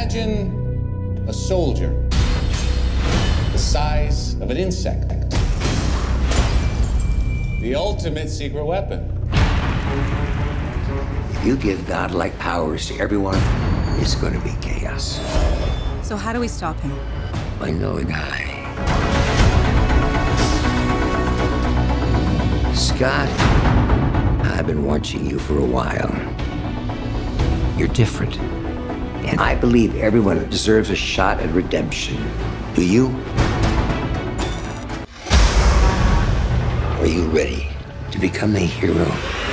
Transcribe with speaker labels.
Speaker 1: Imagine a soldier the size of an insect. The ultimate secret weapon.
Speaker 2: If you give godlike powers to everyone, it's going to be chaos.
Speaker 3: So how do we stop him?
Speaker 2: I know a guy. Scott, I've been watching you for a while. You're different. And I believe everyone deserves a shot at redemption. Do you? Are you ready to become the hero